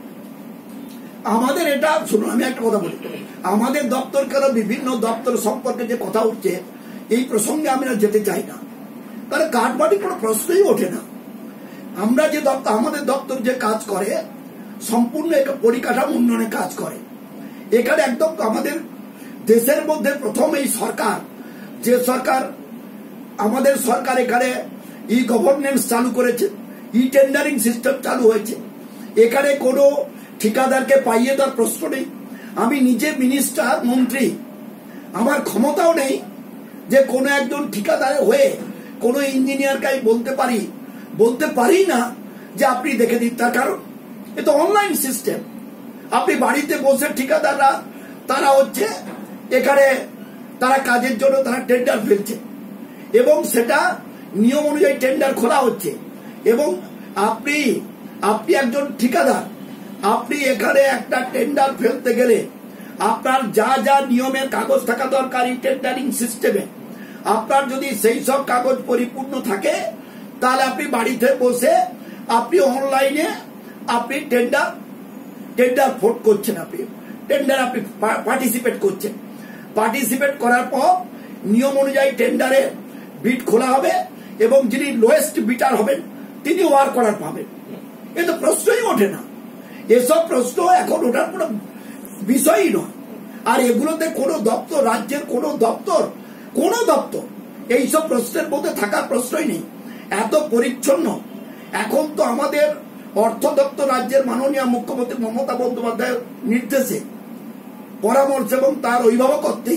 আমাদের এটা শুনুন, আমি একটা কথা বলি, আমাদের দপ্তর কেন বিভিন্ন দপ্তর সম্পর্কে যে কথা উঠছে এই প্রসঙ্গে আমি যেতে চাই না, কারণ কাটমানি কোনো প্রশ্নই ওঠে না। আমরা যে দপ্তর, আমাদের দপ্তর যে কাজ করে সম্পূর্ণ একটা পরিকাঠামো উন্নয়নের কাজ করে। এখানে একদম আমাদের দেশের মধ্যে প্রথম এই সরকার, যে সরকার আমাদের সরকার এখানে ই গভর্নেন্স চালু করেছে, ই টেন্ডারিং সিস্টেম চালু হয়েছে। এখানে কোনো ঠিকাদারকে পাইয়ে দেওয়ার প্রশ্ন নেই। আমি নিজে মিনিস্টার, মন্ত্রী, আমার ক্ষমতাও নেই যে কোনো একজন ঠিকাদার হয়ে কোনো ইঞ্জিনিয়ারকে আমি বলতে পারি না যে আপনি দেখে দিন। তার কারণ এ তো অনলাইন সিস্টেম। আপনি বাড়িতে বসে ঠিকাদাররা তারা হচ্ছে এখানে তারা কাজের জন্য তারা টেন্ডার ফেলছে এবং সেটা নিয়ম অনুযায়ী টেন্ডার খোলা হচ্ছে এবং আপনি একজন ঠিকাদার, আপনি এখানে একটা টেন্ডার ফেলতে গেলে আপনার যা যা নিয়মের কাগজ থাকা দরকার এই টেন্ডারিং সিস্টেমে, আপনার যদি সেই সব কাগজ পরিপূর্ণ থাকে তাহলে আপনি বাড়িতে বসে আপনি অনলাইনে আপনি টেন্ডার ভোট করছেন, আপনি টেন্ডার আপনি পার্টিসিপেট করছেন। পার্টিসিপেট করার পর নিয়ম অনুযায়ী টেন্ডারে বিড খোলা হবে এবং যিনি লোয়েস্ট বিটার হবেন তিনি ওয়ার্ক করার পাবেন। এ তো প্রশ্নই ওঠে না। এসব প্রশ্ন এখন ওঠার কোনো বিষয়ই নয়। আর এগুলোতে কোনো দপ্তর, রাজ্যের কোনো দপ্তর এইসব প্রশ্নের মধ্যে থাকার প্রশ্নই নেই। এত পরিচ্ছন্ন। এখন তো আমাদের অর্থ দপ্তর রাজ্যের মাননীয় মুখ্যমন্ত্রী মমতা বন্দ্যোপাধ্যায়ের নির্দেশে, পরামর্শ এবং তার অভিভাবকত্বে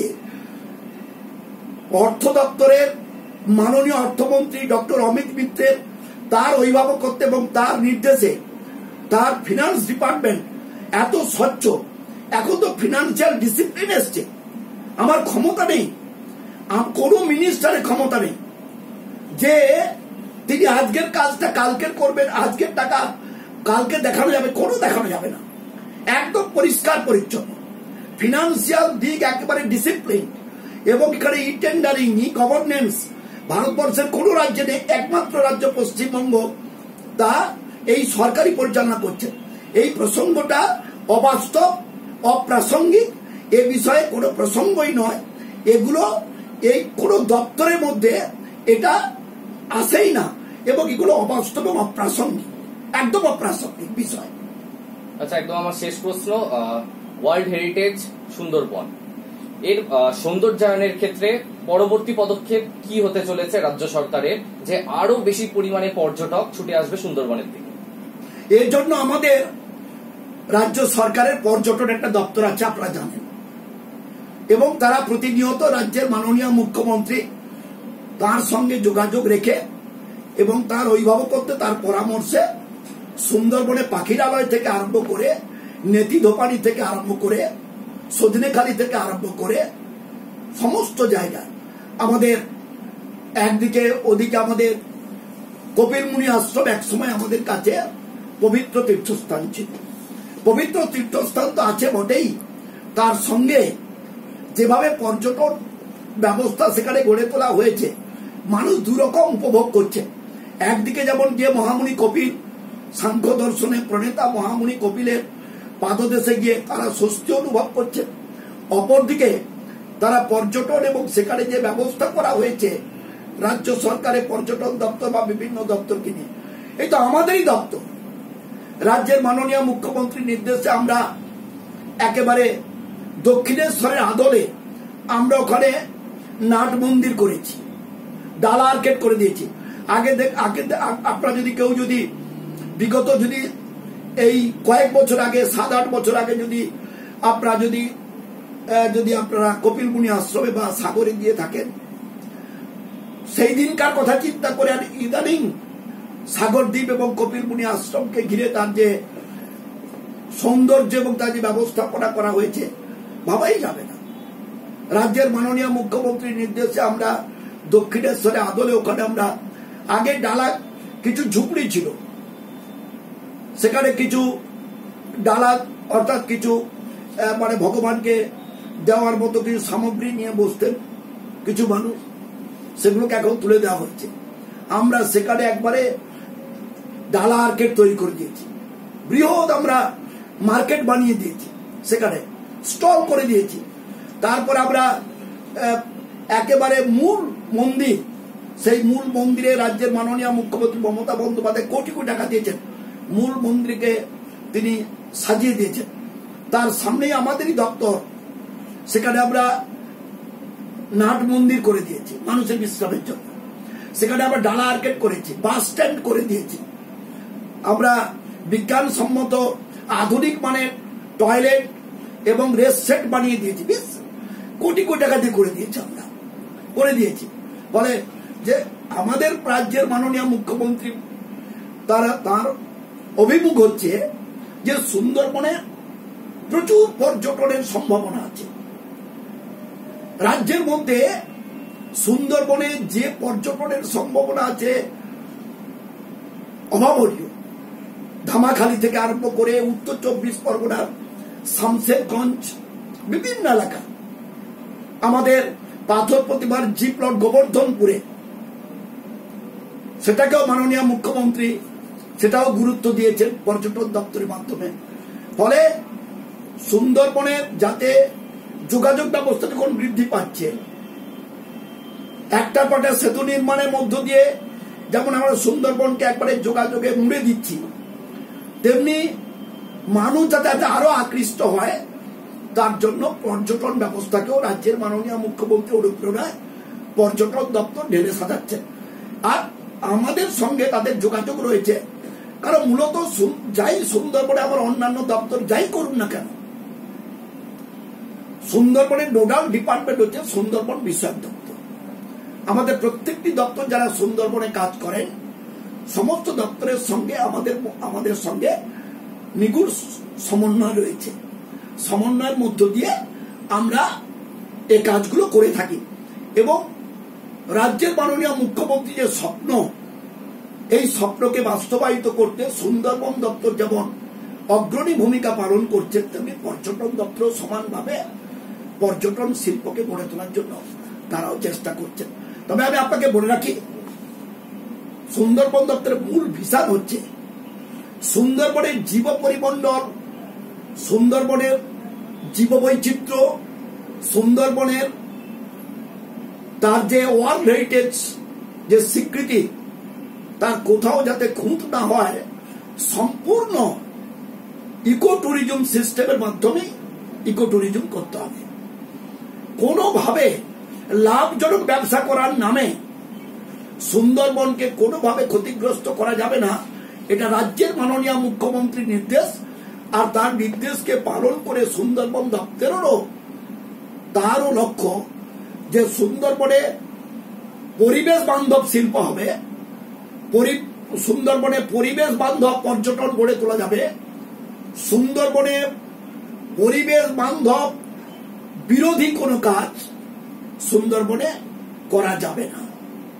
অর্থ দপ্তরের মাননীয় অর্থমন্ত্রী ডক্টর অমিত মিত্রের তার অভিভাবকত্বে এবং তার নির্দেশে তার ফিনান্স ডিপার্টমেন্ট এত স্বচ্ছ। এখন তো ফিনান্সিয়াল ডিসিপ্লিন এসছে। আমার ক্ষমতা নেই, কোন মিনিস্টারের ক্ষমতা নেই যে তিনি আজকের কাজটা কালকে করবেন, আজকের টাকা কালকে দেখানো যাবে, কোনো দেখানো যাবে না। একদম পরিষ্কার পরিচ্ছন্ন ফিনান্সিয়াল দিক, একেবারে ডিসিপ্লিন। এবং এখানে ই টেন্ডারিং, ই গভর্নেন্স ভারতবর্ষের কোন রাজ্যে নেই, একমাত্র রাজ্য পশ্চিমবঙ্গ তা এই সরকারি পরিচালনা করছে। এই প্রসঙ্গটা অবাস্তব, অপ্রাসঙ্গিক, এ বিষয়ে কোনো প্রসঙ্গই নয়। এগুলো এই কোন দপ্তরের মধ্যে এটা আসেই না এবং এগুলো অবাস্তব এবং অপ্রাসঙ্গিক, একদম অপ্রাসঙ্গিক বিষয়। আচ্ছা, একদম আমার শেষ প্রশ্ন, ওয়ার্ল্ড হেরিটেজ সুন্দরবন এর সৌন্দর্যায়নের ক্ষেত্রে পরবর্তী পদক্ষেপ কি হতে চলেছে রাজ্য সরকারের, যে আরো বেশি পরিমাণে পর্যটক ছুটে আসবে সুন্দরবনের দিকে? এর জন্য আমাদের রাজ্য সরকারের পর্যটন একটা দপ্তর আছে, আপনারা জানেন, এবং তারা প্রতিনিয়ত রাজ্যের মাননীয় মুখ্যমন্ত্রী তার সঙ্গে যোগাযোগ রেখে এবং তার অভিভাবকত্বে তার পরামর্শে সুন্দরবনে পাখিরালয় থেকে আরম্ভ করে, নেতিধোপানি থেকে আরম্ভ করে, সজনেখালি থেকে আরম্ভ করে সমস্ত জায়গায় আমাদের একদিকে ওদিকে আমাদের কপিল মুনি আশ্রম একসময় আমাদের কাছে পবিত্র তীর্থস্থান ছিল। পবিত্র তীর্থস্থান তো আছে বটেই, তার সঙ্গে যেভাবে পর্যটন ব্যবস্থা সেখানে গড়ে তোলা হয়েছে, মানুষ দুরকম উপভোগ করছে। একদিকে যেমন যে মহামুনি কপিল, সাংখ্য দর্শনের প্রণেতা মহামুনি কপিলের পাদদেশে গিয়ে তারা স্বস্তি অনুভব করছে, অপরদিকে তারা পর্যটন এবং সেখানে যে ব্যবস্থা করা হয়েছে রাজ্য সরকারের পর্যটন দপ্তর বা বিভিন্ন দপ্তরকে নিয়ে, এই তো আমাদেরই দপ্তর। রাজ্যের মাননীয় মুখ্যমন্ত্রীর নির্দেশে আমরা একেবারে দক্ষিণেশ্বরের আদলে আমরা ওখানে নাট মন্দির করেছি, ডালা আর্কেড করে দিয়েছি। আগে আপনারা যদি কেউ যদি বিগত যদি এই কয়েক বছর আগে 7-8 বছর আগে যদি আপনারা যদি আপনারা কপিল মুনি আশ্রমে বা সাগরে গিয়ে থাকেন, সেই দিনকার কথা চিন্তা করে আর ইদানিং সাগরদ্বীপ এবং কপিল মুনি আশ্রমকে ঘিরে তার যে সৌন্দর্য এবং তার যে ব্যবস্থাপনা করা হয়েছে ভাবাই যাবে না। রাজ্যের মাননীয় মুখ্যমন্ত্রীর নির্দেশে আমরা দক্ষিণেশ্বরে আদলে ওখানে আমরা আগে ডালা কিছু ঝুপড়ি ছিল, সেখানে কিছু ডালা অর্থাৎ কিছু মানে ভগবানকে দেওয়ার মতো কিছু সামগ্রী নিয়ে বসতেন কিছু মানুষ, সেগুলোকে এখন তুলে দেওয়া হচ্ছে। আমরা সেখানে একবারে ডালা আর্কেড তৈরি করে দিয়েছি, বৃহৎ আমরা মার্কেট বানিয়ে দিয়েছি, সেখানে স্টল করে দিয়েছি। তারপর আমরা একেবারে মূল মন্দির, সেই মূল মন্দিরে রাজ্যের মাননীয় মুখ্যমন্ত্রী মমতা বন্দ্যোপাধ্যায় কোটি কোটি টাকা দিয়েছেন, মূল মন্দিরকে তিনি সাজিয়ে দিয়েছেন। তার সামনেই আমাদেরই দপ্তর, সেখানে আমরা নাট মন্দির করে দিয়েছি মানুষের বিশ্রামের জন্য, সেখানে আমরা ডালা আর্কেড করেছি, বাস স্ট্যান্ড করে দিয়েছি, আমরা বিজ্ঞানসম্মত আধুনিক মানের টয়লেট এবং রেস্ট সেট বানিয়ে দিয়েছি। বেশ কোটি কোটি টাকা দিয়ে করে দিয়েছি, আমরা করে দিয়েছি। বলে যে আমাদের রাজ্যের মাননীয় মুখ্যমন্ত্রী তার অভিমুখ হচ্ছে যে সুন্দরবনে প্রচুর পর্যটনের সম্ভাবনা আছে। রাজ্যের মধ্যে সুন্দরবনে যে পর্যটনের সম্ভাবনা আছে অভাবনীয়। ধামাখালি থেকে আরম্ভ করে উত্তর 24 পরগনার শামশেরগঞ্জ বিভিন্ন এলাকা, আমাদের পাথর প্রতিমার জি প্লট গোবর্ধনপুরে, সেটাকেও মাননীয় মুখ্যমন্ত্রী সেটাও গুরুত্ব দিয়েছেন পর্যটন দপ্তরের মাধ্যমে। ফলে সুন্দরবনের যাতে যোগাযোগ ব্যবস্থা যখন বৃদ্ধি পাচ্ছে, একটার পর একটা সেতু নির্মাণের মধ্য দিয়ে যেমন আমরা সুন্দরবনকে একবারে যোগাযোগে মুড়ে দিচ্ছি, তেমনি মানুষ যাতে আরো আকৃষ্ট হয় তার জন্য পর্যটন ব্যবস্থাকেও রাজ্যের মাননীয় মুখ্যমন্ত্রী অনুপ্রেরণায় পর্যটন দপ্তর ঢেলে সাজাচ্ছেন। আর আমাদের সঙ্গে তাদের যোগাযোগ রয়েছে, কারণ মূলত যাই সুন্দরবনে আমার অন্যান্য দপ্তর যাই করুন না কেন, সুন্দরবনের নোডাল ডিপার্টমেন্ট হচ্ছে সুন্দরবন বিষয়ক দপ্তর। আমাদের প্রত্যেকটি দপ্তর যারা সুন্দরবনে কাজ করেন, সমস্ত দপ্তরের সঙ্গে আমাদের সঙ্গে নিগুড় সমন্বয় রয়েছে। সমন্বয়ের মধ্য দিয়ে আমরা এই কাজগুলো করে থাকি এবং রাজ্যের মাননীয় মুখ্যমন্ত্রী যে স্বপ্ন, এই স্বপ্নকে বাস্তবায়িত করতে সুন্দরবন দপ্তর যেমন অগ্রণী ভূমিকা পালন করছে, তেমনি পর্যটন দপ্তর সমানভাবে পর্যটন শিল্পকে গড়ে তোলার জন্য তারাও চেষ্টা করছেন। তবে আমি আপনাকে বলে রাখি, সুন্দরবন দপ্তরের মূল ভিশন হচ্ছে সুন্দরবনের জীব পরিমণ্ডল, সুন্দরবনের জীববৈচিত্র্য, সুন্দরবনের তার যে ওয়ার্ল্ড হেরিটেজ যে স্বীকৃতি, তার কোথাও যাতে খুঁত না হয়, সম্পূর্ণ ইকো ট্যুরিজম সিস্টেমের মাধ্যমে ইকো ট্যুরিজম করতে হবে। কোনোভাবে লাভজনক ব্যবসা করার নামে সুন্দরবনকে কোনোভাবে ক্ষতিগ্রস্ত করা যাবে না, এটা রাজ্যের মাননীয় মুখ্যমন্ত্রীর নির্দেশ। আর তার নির্দেশকে পালন করে সুন্দরবন দপ্তরেরও তারও লক্ষ্য যে সুন্দরবনে পরিবেশ বান্ধব শিল্প হবে, সুন্দরবনে পরিবেশ বান্ধব পর্যটন গড়ে তোলা যাবে, সুন্দরবনে পরিবেশ বান্ধব বিরোধী কোনো কাজ সুন্দরবনে করা যাবে না।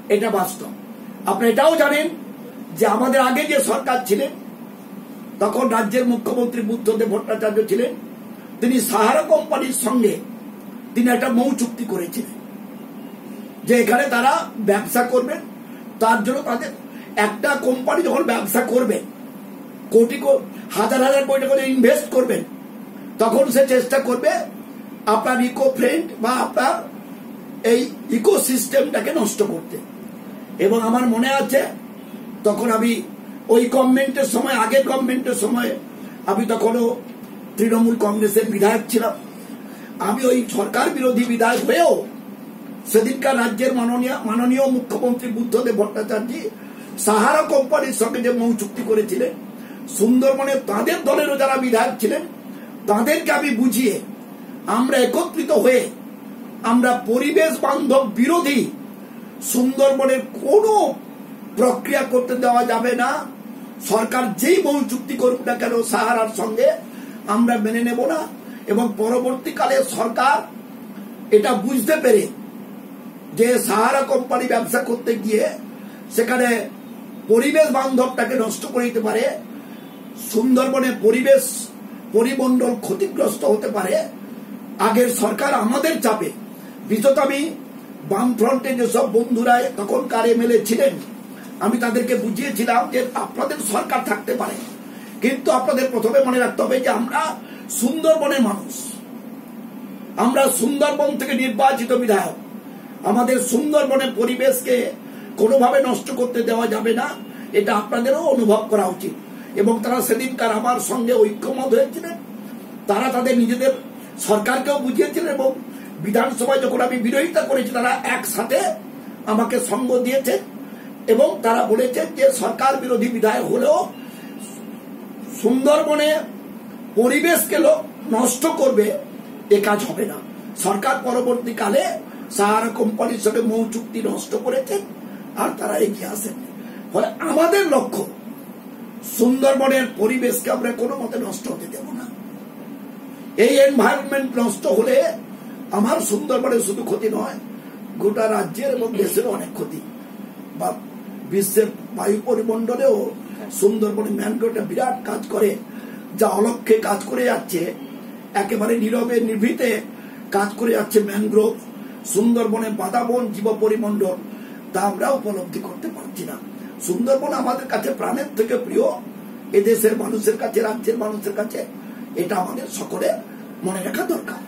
এটা বাস্তব। আপনি এটাও জানেন যে আমাদের আগে যে সরকার ছিলেন তখন রাজ্যের মুখ্যমন্ত্রী বুদ্ধদেব ভট্টাচার্য ছিলেন, তিনি সাহারা কোম্পানির সঙ্গে তিনি একটা মৌ চুক্তি করেছিলেন যে এখানে তারা ব্যবসা করবেন। তার জন্য তাদের একটা কোম্পানি যখন ব্যবসা করবেন, কোটি হাজার হাজার কোটি টাকা ইনভেস্ট করবেন, তখন সে চেষ্টা করবে আপনার ইকো ফ্রেন্ড বা আপনার এই ইকোসিস্টেমটাকে নষ্ট করতে। এবং আমার মনে আছে তখন আমি ওই গভর্নমেন্টের সময়, আগের গভর্নমেন্টের সময় আমি তখনও তৃণমূল কংগ্রেসের বিধায়ক ছিলাম। আমি ওই সরকার বিরোধী বিধায়ক হয়েও সেদিনকার রাজ্যের মাননীয় মুখ্যমন্ত্রী বুদ্ধদেব ভট্টাচার্য সাহারা কোম্পানির সঙ্গে যে মৌ চুক্তি করেছিলেন, সুন্দরবনে তাদের দলেরও যারা বিধায়ক ছিলেন তাদেরকে আমি বুঝিয়ে আমরা একত্রিত হয়ে আমরা পরিবেশ বান্ধব বিরোধী সুন্দরবনের কোনো প্রক্রিয়া করতে দেওয়া যাবে না, সরকার যেই মৌ চুক্তি করুক না কেন সাহারার সঙ্গে আমরা মেনে নেব না। এবং পরবর্তীকালে সরকার এটা বুঝতে পেরে যে সাহারা কোম্পানি ব্যবসা করতে গিয়ে সেখানে পরিবেশ বান্ধবটাকে নষ্ট করে দিতে পারে, সুন্দরবনের পরিবেশ পরিমণ্ডল ক্ষতিগ্রস্ত হতে পারে, আগের সরকার আমাদের চাপে, বিশেষত আমি বামফ্রন্টে যেসব বন্ধুরা তখনকার এমএলএ ছিলেন আমি তাদেরকে বুঝিয়েছিলাম যে আপনাদের সরকার থাকতে পারে, কিন্তু আপনাদের প্রথমে মনে রাখতে হবে যে আমরা সুন্দরবনের মানুষ, আমরা সুন্দরবন থেকে নির্বাচিত বিধায়ক, আমাদের সুন্দরবনের পরিবেশকে কোনোভাবে নষ্ট করতে দেওয়া যাবে না, এটা আপনাদেরও অনুভব করা উচিত। এবং তারা সেদিনকার আমার সঙ্গে ঐক্যমত হয়েছিলেন, তারা তাদের নিজেদের সরকারকেও বুঝিয়েছিলেন এবং বিধানসভায় যখন আমি বিরোধিতা করেছি তারা একসাথে আমাকে সঙ্গ দিয়েছেন এবং তারা বলেছেন যে সরকার বিরোধী বিধায়ক হলেও সুন্দরবনে পরিবেশকে নষ্ট করবে এ কাজ হবে না। সরকার পরবর্তীকালে সাহারা কোম্পানির সঙ্গে মৌ চুক্তি নষ্ট করেছেন আর তারা এগিয়ে আসেন। ফলে আমাদের লক্ষ্য সুন্দরবনের পরিবেশকে আমরা কোনো মতে নষ্ট হতে দেব না। এই এনভায়রনমেন্ট নষ্ট হলে আমার সুন্দরবনের শুধু ক্ষতি নয়, গোটা রাজ্যের এবং দেশের অনেক ক্ষতি। বা বিশ্বের বায়ু পরিমণ্ডলেও সুন্দরবনে ম্যানগ্রোভটা বিরাট কাজ করে, যা অলক্ষ্যে কাজ করে যাচ্ছে, একেবারে নীরবে নিভৃতে কাজ করে যাচ্ছে ম্যানগ্রোভ, সুন্দরবনে বাতাবন জীব পরিমণ্ডল, তা আমরা উপলব্ধি করতে পারছি না। সুন্দরবন আমাদের কাছে প্রাণের থেকে প্রিয়, এদেশের মানুষের কাছে, রাজ্যের মানুষের কাছে, এটা আমাদের সকলে মনে রাখা দরকার।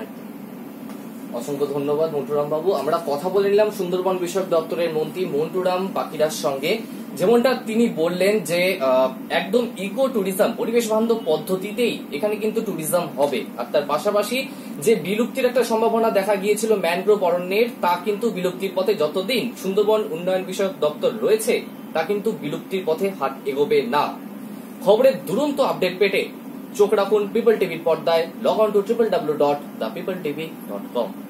অসংখ্য ধন্যবাদ মন্টুরাম বাবু। আমরা কথা বলে নিলাম সুন্দরবন বিষয়ক দপ্তরের মন্ত্রী মন্টুরাম পাকিরার সঙ্গে। যেমনটা তিনি বললেন যে একদম ইকো ট্যুরিজম, পরিবেশ বান্ধব পদ্ধতিতেই এখানে কিন্তু ট্যুরিজম হবে। আর তার পাশাপাশি যে বিলুপ্তির একটা সম্ভাবনা দেখা গিয়েছিল ম্যানগ্রোভ অরণ্যের, তা কিন্তু বিলুপ্তির পথে, যতদিন সুন্দরবন উন্নয়ন বিষয়ক দপ্তর রয়েছে তা কিন্তু বিলুপ্তির পথে হাত এগোবে না। খবরের দুরন্ত আপডেট পেতে চোখ রাখুন পিপল টিভির পর্দায়। Log on to www.thepeopletv.com।